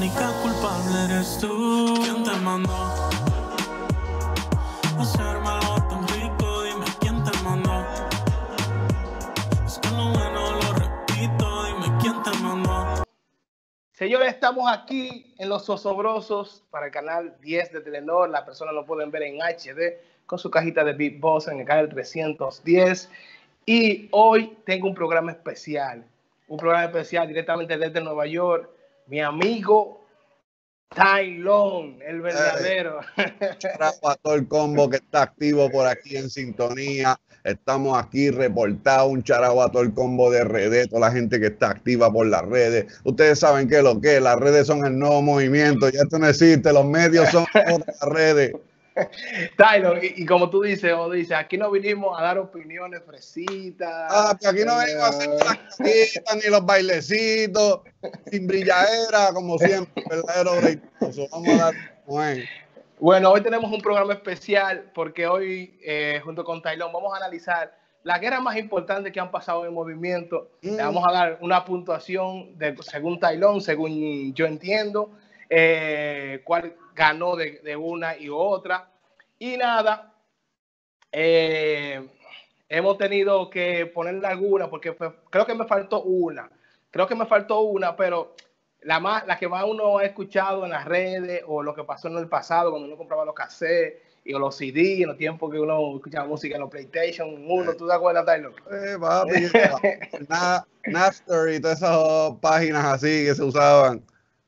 única culpable eres tú. ¿Quién te mandó a hacerme algo tan rico? Dime quién te mandó. Es que lo bueno lo repito. Dime quién te mandó. Señores, estamos aquí en Los Zozobrosos para el canal 10 de Telenor. Las personas lo pueden ver en HD con su cajita de Big Boss en el canal 310. Y hoy tengo un programa especial directamente desde Nueva York. Mi amigo Tylon, el verdadero. A todo el combo que está activo por aquí en sintonía. Estamos aquí reportados, un charao a todo el combo de redes, toda la gente que está activa por las redes. Ustedes saben qué es lo que es, las redes son el nuevo movimiento, ya esto no existe, los medios son otras redes. Tylon, y como tú dices, aquí no vinimos a dar opiniones fresitas. Pues aquí no venimos a hacer las cositas, ni los bailecitos, sin brilladera, como siempre, verdadero breitoso. Vamos a dar bueno. Bueno, hoy tenemos un programa especial porque hoy, junto con Tylon, vamos a analizar las guerras más importantes que han pasado en el movimiento. Le vamos a dar una puntuación según Tylon, según yo entiendo, cuál ganó de una y otra. Y nada, hemos tenido que ponerle alguna porque creo que me faltó una. Pero la que más uno ha escuchado en las redes o lo que pasó en el pasado cuando uno compraba los cassettes y los CD en los tiempos que uno escuchaba música en los PlayStation 1. ¿Tú te acuerdas, Tylon? Papi, Napster y todas esas páginas así que se usaban.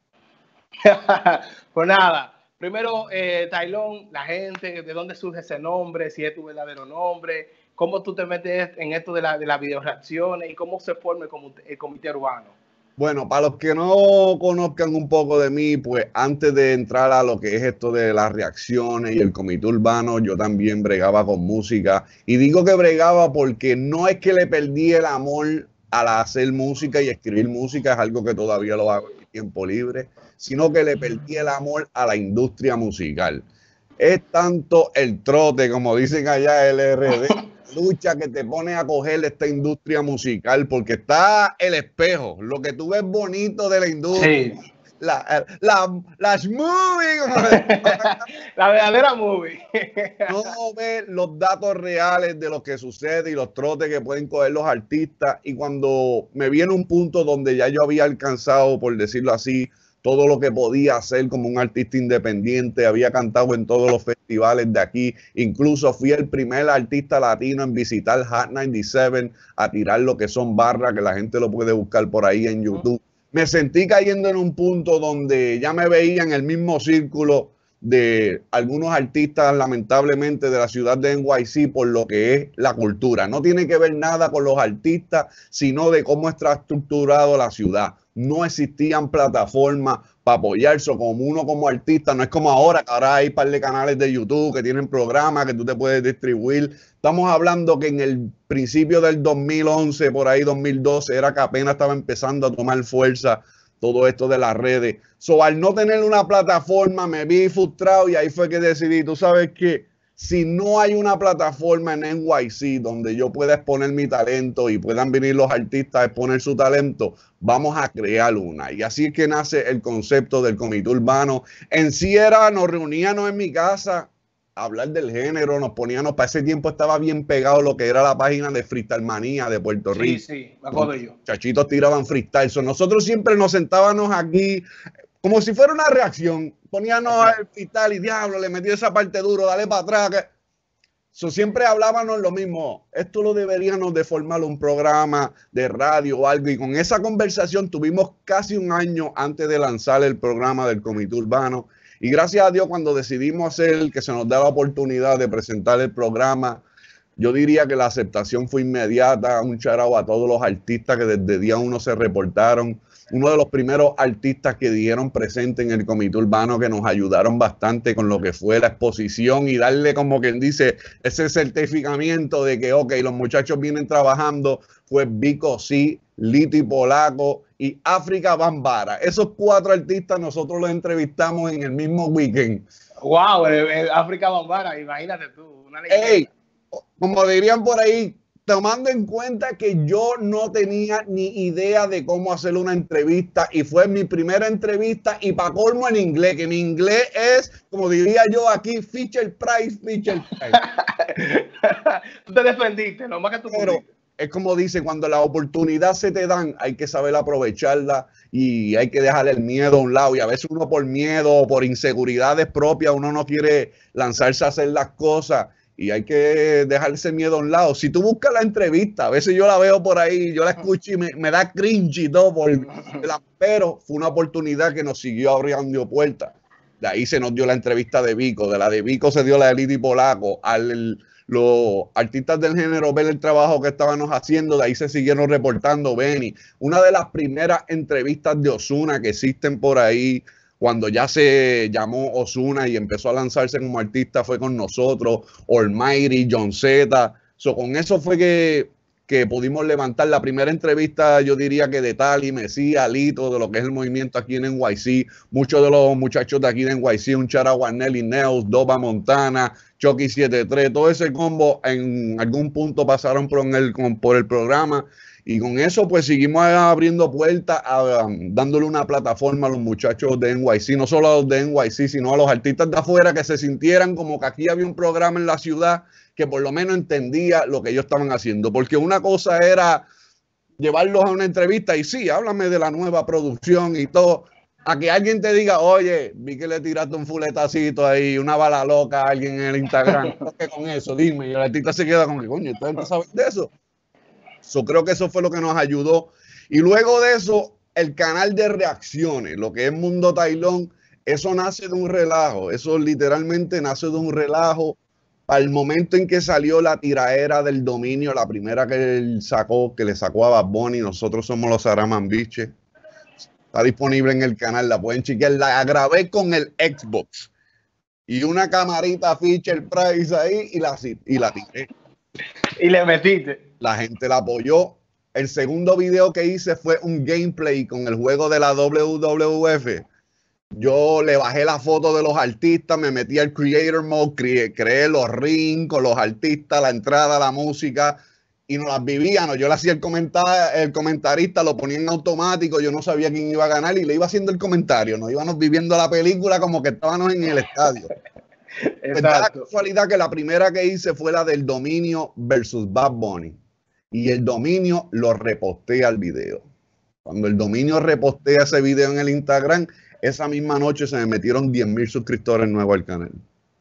Pues nada, primero, Tylon, la gente, ¿de dónde surge ese nombre? Si es tu verdadero nombre, ¿cómo tú te metes en esto de las videoreacciones y cómo se forma el comité urbano? Bueno, para los que no conozcan un poco de mí, pues antes de entrar a lo que es esto de las reacciones y el comité urbano, yo también bregaba con música. Y digo que bregaba porque no es que le perdí el amor al hacer música y escribir música, es algo que todavía lo hago en mi tiempo libre, sino que le perdí el amor a la industria musical. Es tanto el trote, como dicen allá, el RD, lucha que te pone a coger esta industria musical, porque está el espejo, lo que tú ves bonito de la industria. Sí. Las movies. La verdadera movie. No ves los datos reales de lo que sucede y los trotes que pueden coger los artistas. Y cuando me viene un punto donde ya yo había alcanzado, por decirlo así, todo lo que podía hacer como un artista independiente, había cantado en todos los festivales de aquí, incluso fui el primer artista latino en visitar Hot 97 a tirar lo que son barras, que la gente lo puede buscar por ahí en YouTube. Me sentí cayendo en un punto donde ya me veía en el mismo círculo de algunos artistas, lamentablemente, de la ciudad de NYC por lo que es la cultura. No tiene que ver nada con los artistas, sino de cómo está estructurado la ciudad. No existían plataformas para apoyarse como uno como artista. No es como ahora, que ahora hay un par de canales de YouTube que tienen programas que tú te puedes distribuir. Estamos hablando que en el principio del 2011, por ahí 2012, era que apenas estaba empezando a tomar fuerza todo esto de las redes. Al no tener una plataforma me vi frustrado y ahí fue que decidí, tú sabes que si no hay una plataforma en NYC donde yo pueda exponer mi talento y puedan venir los artistas a exponer su talento, vamos a crear una. Y así es que nace el concepto del comité urbano. En sí nos reuníamos en mi casa a hablar del género, nos poníamos, para ese tiempo estaba bien pegado lo que era la página de Freestyle Manía de Puerto Rico. Sí, me acuerdo yo. Chachitos tiraban freestyle. Nosotros siempre nos sentábamos aquí como si fuera una reacción. Poníamos el freestyle y diablo, le metió esa parte duro, dale para atrás. Siempre hablábamos lo mismo. Esto lo deberíamos de formar un programa de radio o algo. Y con esa conversación tuvimos casi un año antes de lanzar el programa del comité urbano. Y gracias a Dios, cuando decidimos hacer, que se nos da la oportunidad de presentar el programa, yo diría que la aceptación fue inmediata. Un charao a todos los artistas que desde día uno se reportaron. Uno de los primeros artistas que dieron presente en el comité urbano, que nos ayudaron bastante con lo que fue la exposición y darle, como quien dice, ese certificamiento de que, ok, los muchachos vienen trabajando, fue Vico C, Lito y Polaco y África Bambara. Esos 4 artistas nosotros los entrevistamos en el mismo weekend. Wow, África Bambara, imagínate tú, una leyenda. Hey, como dirían por ahí, tomando en cuenta que yo no tenía ni idea de cómo hacer una entrevista y fue mi primera entrevista y para colmo en inglés, que mi inglés es, como diría yo aquí, Fisher Price. Tú te defendiste, nomás que tú Pero pudiste. es como dice, cuando la oportunidad se te dan, hay que saber aprovecharla y hay que dejar el miedo a un lado. Y a veces uno por miedo o por inseguridades propias, uno no quiere lanzarse a hacer las cosas y hay que dejar ese miedo a un lado. Si tú buscas la entrevista, a veces yo la veo por ahí, yo la escucho y me da cringe y todo, pero fue una oportunidad que nos siguió abriendo puertas. De ahí se nos dio la entrevista de Vico, de la de Vico se dio la de Liti Polaco, los artistas del género ver el trabajo que estábamos haciendo, de ahí se siguieron reportando Benny. Una de las primeras entrevistas de Ozuna que existen por ahí, cuando ya se llamó Ozuna y empezó a lanzarse como artista, fue con nosotros, Almighty, John Z. Con eso fue que pudimos levantar la primera entrevista, yo diría que de Tali, Mesías, Lito, de lo que es el movimiento aquí en NYC. Muchos de los muchachos de aquí de NYC, un Chara Warnell y Neos, Doba Montana, Chucky 73, todo ese combo en algún punto pasaron por el programa. Y con eso pues seguimos abriendo puertas, dándole una plataforma a los muchachos de NYC, no solo a los de NYC, sino a los artistas de afuera que se sintieran como que aquí había un programa en la ciudad que por lo menos entendía lo que ellos estaban haciendo. Porque una cosa era llevarlos a una entrevista y sí, háblame de la nueva producción y todo, a que alguien te diga, oye, vi que le tiraste un fuletacito ahí, una bala loca a alguien en el Instagram, ¿qué con eso? Dime, y el artista se queda con que, coño, ¿ustedes saben de eso? Creo que eso fue lo que nos ayudó. Y luego de eso, el canal de reacciones, lo que es Mundo Tailón, eso nace de un relajo. Eso literalmente nace de un relajo. Al momento en que salió la tiraera del dominio, la primera que él sacó, que le sacó a Bad Bunny, Nosotros Somos los Araman Biches. Está disponible en el canal, la pueden chequear. La grabé con el Xbox y una camarita Fisher Price ahí y la tiré. Y le metiste. La gente la apoyó. El segundo video que hice fue un gameplay con el juego de la WWF. Yo le bajé la foto de los artistas, me metí al Creator Mode, creé los rings con los artistas, la entrada, la música, y nos las vivíamos. Yo le hacía el comentarista, lo ponía en automático, yo no sabía quién iba a ganar y le iba haciendo el comentario. Nos íbamos viviendo la película como que estábamos en el estadio. Pues da la casualidad que la primera que hice fue la del Dominio versus Bad Bunny. Y el Dominio lo reposté al video. Cuando el Dominio repostea ese video en el Instagram, esa misma noche se me metieron 10,000 suscriptores nuevos al canal.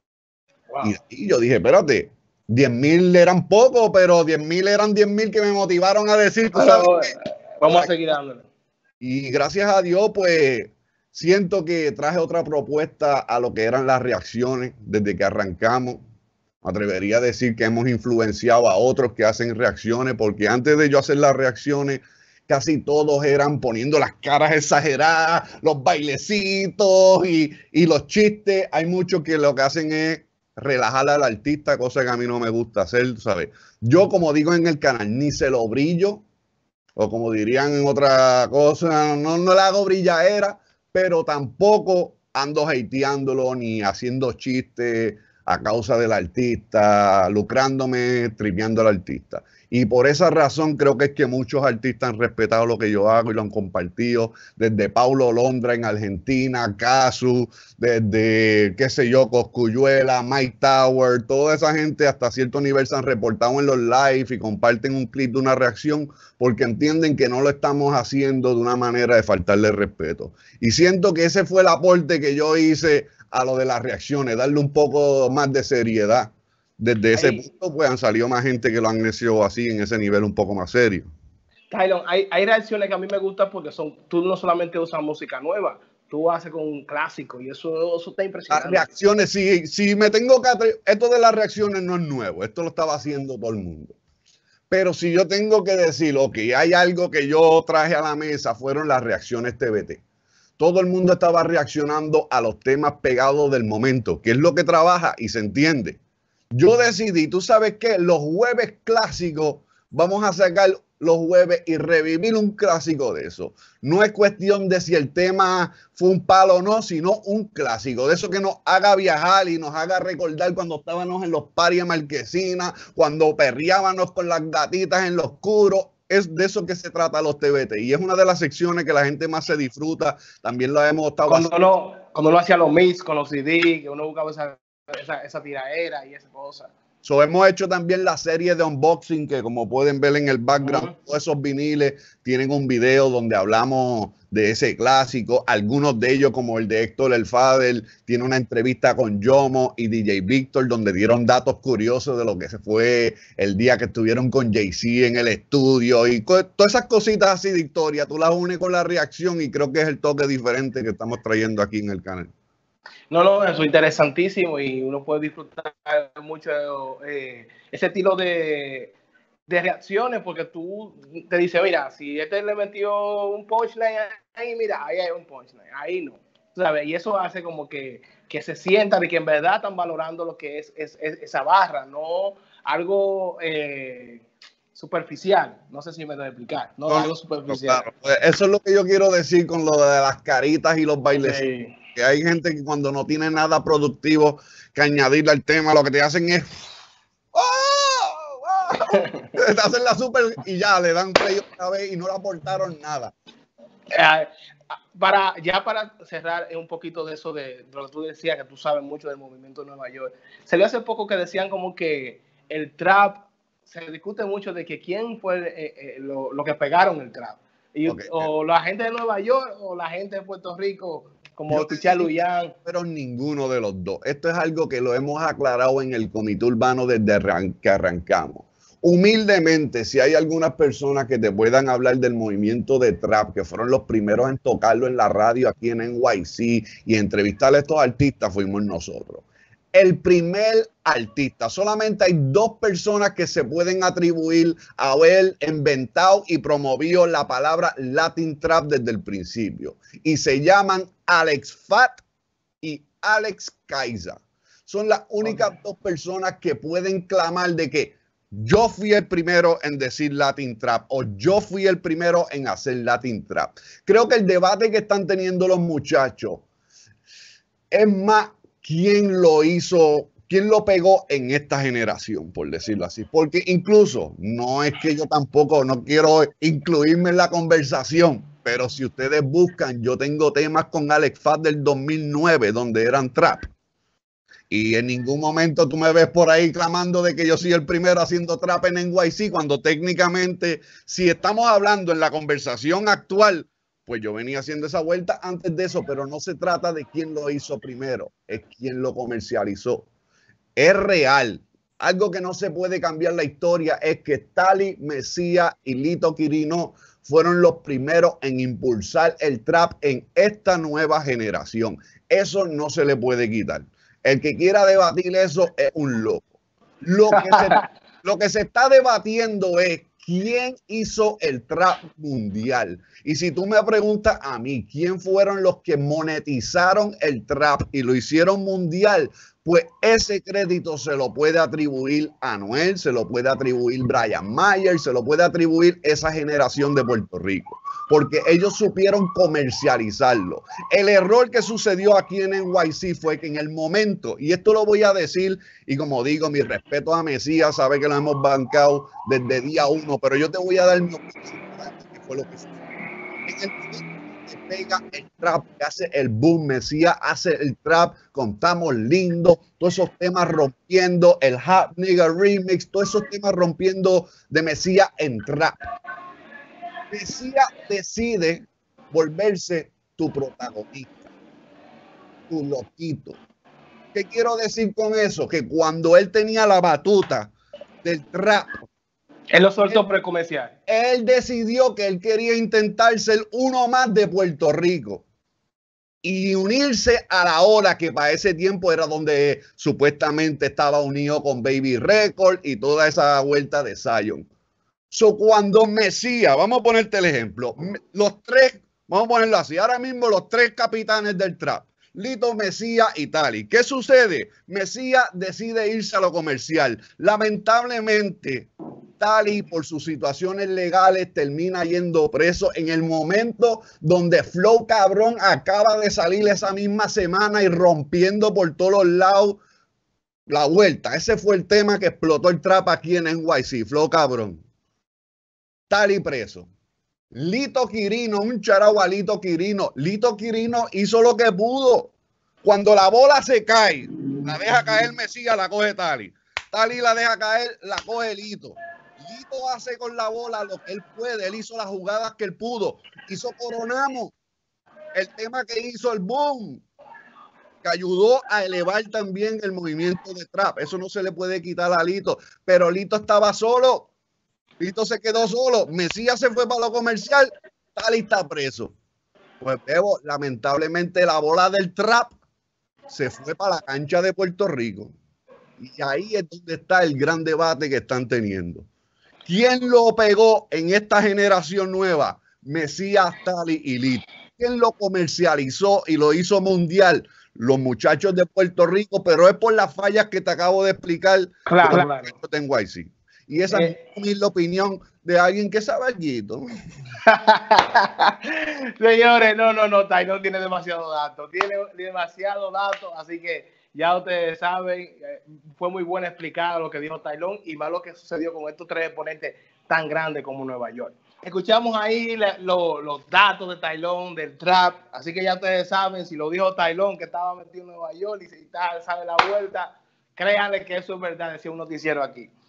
Wow. Y yo dije, espérate, 10,000 eran pocos, pero 10,000 eran 10,000 que me motivaron a decir, vamos a seguir dándole. Y gracias a Dios, pues, siento que traje otra propuesta a lo que eran las reacciones desde que arrancamos. Me atrevería a decir que hemos influenciado a otros que hacen reacciones, porque antes de yo hacer las reacciones, casi todos eran poniendo las caras exageradas, los bailecitos y los chistes. Hay muchos que lo que hacen es relajar al artista, cosa que a mí no me gusta hacer, ¿sabes? Yo, como digo en el canal, ni se lo brillo, o como dirían en otra cosa, no le hago brillaera, pero tampoco ando hateándolo ni haciendo chistes a causa del artista, lucrándome, tripeando al artista. Y por esa razón creo que es que muchos artistas han respetado lo que yo hago y lo han compartido, desde Paulo Londra en Argentina, Casu, desde, qué sé yo, Cosculluela, Mike Tower, toda esa gente hasta cierto nivel se han reportado en los live y comparten un clip de una reacción porque entienden que no lo estamos haciendo de una manera de faltarle respeto. Y siento que ese fue el aporte que yo hice a lo de las reacciones, darle un poco más de seriedad. Desde ese punto, pues han salido más gente que lo han hecho así, en ese nivel un poco más serio. Tylon, hay reacciones que a mí me gustan porque tú no solamente usas música nueva, tú haces con un clásico y eso está impresionante. Las reacciones, si me tengo que esto de las reacciones no es nuevo, esto lo estaba haciendo todo el mundo. Pero si yo tengo que decir, ok, hay algo que yo traje a la mesa, fueron las reacciones TBT. Todo el mundo estaba reaccionando a los temas pegados del momento, que es lo que trabaja y se entiende. Yo decidí, tú sabes qué, los jueves clásicos vamos a sacar los jueves y revivir un clásico de eso. No es cuestión de si el tema fue un palo o no, sino un clásico, de eso que nos haga viajar y nos haga recordar cuando estábamos en los paris de Marquesina, cuando perreábamos con las gatitas en lo oscuro. Es de eso que se trata los TBT y es una de las secciones que la gente más se disfruta. También lo hemos estado cuando uno hacía los mix con los CD, que uno buscaba esa tiraera y esa cosa. So, hemos hecho también la serie de unboxing que, como pueden ver en el background, todos esos viniles tienen un video donde hablamos de ese clásico. Algunos de ellos, como el de Héctor El Father, tiene una entrevista con Yomo y DJ Víctor donde dieron datos curiosos de lo que se fue el día que estuvieron con Jay-Z en el estudio y todas esas cositas así de historia. Tú las unes con la reacción y creo que es el toque diferente que estamos trayendo aquí en el canal. No, eso es interesantísimo y uno puede disfrutar mucho ese estilo de reacciones porque tú te dices, mira, si este le metió un punchline ahí, mira, ahí hay un punchline, ahí no, ¿sabes? Y eso hace como que se sienta de que en verdad están valorando lo que es esa barra, no algo superficial. No sé si me doy a explicar, no algo superficial. Claro. Eso es lo que yo quiero decir con lo de las caritas y los bailes. Sí. Que hay gente que cuando no tiene nada productivo que añadirle al tema, lo que te hacen es te hacen la super y ya le dan play otra vez y no le aportaron nada. Para cerrar un poquito de eso de lo que tú decías, que tú sabes mucho del movimiento de Nueva York, se le hace poco que decían como que el trap, se discute mucho de que quién fue lo que pegaron el trap. O la gente de Nueva York o la gente de Puerto Rico, como escuché a Luyan. Pero ninguno de los dos. Esto es algo que lo hemos aclarado en el comité urbano desde que arrancamos. Humildemente, si hay algunas personas que te puedan hablar del movimiento de trap, que fueron los primeros en tocarlo en la radio aquí en NYC y entrevistar a estos artistas, fuimos nosotros. El primer artista, solamente hay dos personas que se pueden atribuir a haber inventado y promovido la palabra Latin Trap desde el principio. Y se llaman Alex Fat y Alex Kaiser. Son las únicas dos personas que pueden clamar de que yo fui el primero en decir Latin Trap o yo fui el primero en hacer Latin Trap. Creo que el debate que están teniendo los muchachos es más quién lo hizo, quién lo pegó en esta generación, por decirlo así. Porque incluso, no es que yo tampoco no quiero incluirme en la conversación, pero si ustedes buscan, yo tengo temas con Alex Fat del 2009 donde eran trap. Y en ningún momento tú me ves por ahí clamando de que yo soy el primero haciendo trap en NYC, cuando técnicamente, si estamos hablando en la conversación actual, pues yo venía haciendo esa vuelta antes de eso, pero no se trata de quién lo hizo primero, es quién lo comercializó. Es real. Algo que no se puede cambiar la historia es que Tali, Mesías y Lito Quirino fueron los primeros en impulsar el trap en esta nueva generación. Eso no se le puede quitar. El que quiera debatir eso es un loco. Lo que se está debatiendo es quién hizo el trap mundial. Y si tú me preguntas a mí, ¿quién fueron los que monetizaron el trap y lo hicieron mundial? Pues ese crédito se lo puede atribuir a Anuel, se lo puede atribuir Brian Mayer, se lo puede atribuir esa generación de Puerto Rico, porque ellos supieron comercializarlo. El error que sucedió aquí en NYC fue que en el momento, y esto lo voy a decir, y como digo, mi respeto a Mesías, sabe que lo hemos bancado desde día uno, pero yo te voy a dar mi opinión, que fue lo que sucedió. En el momento que pega el trap, que hace el boom, Mesías hace el trap, contamos lindo, todos esos temas rompiendo, el Hot Nigga Remix, todos esos temas rompiendo de Mesías en trap. Mesías decide volverse tu protagonista, tu loquito. ¿Qué quiero decir con eso? Que cuando él tenía la batuta del trap, él lo soltó precomercial. Él decidió que él quería intentar ser uno más de Puerto Rico y unirse a la ola que para ese tiempo era donde supuestamente estaba unido con Baby Record y toda esa vuelta de Zion. So, cuando Mesías, vamos a ponerte el ejemplo, los tres, vamos a ponerlo así, ahora mismo los tres capitanes del trap, Lito, Mesías y Tali. ¿Qué sucede? Mesías decide irse a lo comercial. Lamentablemente, Tali, por sus situaciones legales, termina yendo preso en el momento donde Flow Cabrón acaba de salir esa misma semana y rompiendo por todos los lados la vuelta. Ese fue el tema que explotó el trap aquí en NYC, Flow Cabrón. Tali preso. Lito Quirino, un charao a Lito Quirino. Lito Quirino hizo lo que pudo. Cuando la bola se cae, la deja caer Mesías, la coge Tali. Tali la deja caer, la coge Lito. Lito hace con la bola lo que él puede. Él hizo las jugadas que él pudo. Hizo Coronamos. El tema que hizo el boom, que ayudó a elevar también el movimiento de trap. Eso no se le puede quitar a Lito. Pero Lito estaba solo. Lito se quedó solo. Mesías se fue para lo comercial. Tali está preso. Pues Bebo, lamentablemente la bola del trap se fue para la cancha de Puerto Rico. Y ahí es donde está el gran debate que están teniendo. ¿Quién lo pegó en esta generación nueva? Mesías, Tali y Lito. ¿Quién lo comercializó y lo hizo mundial? Los muchachos de Puerto Rico, pero es por las fallas que te acabo de explicar. Claro. En YC. Y esa es la opinión de alguien que sabe algo. Señores, no, Taylor tiene demasiado datos, así que ya ustedes saben, fue muy bueno explicar lo que dijo Taylor y más lo que sucedió con estos tres exponentes tan grandes como Nueva York. Escuchamos ahí los datos de Taylor, del trap, así que ya ustedes saben, si lo dijo Taylor que estaba metido en Nueva York y si sabe la vuelta, créanle que eso es verdad, decía un noticiero aquí.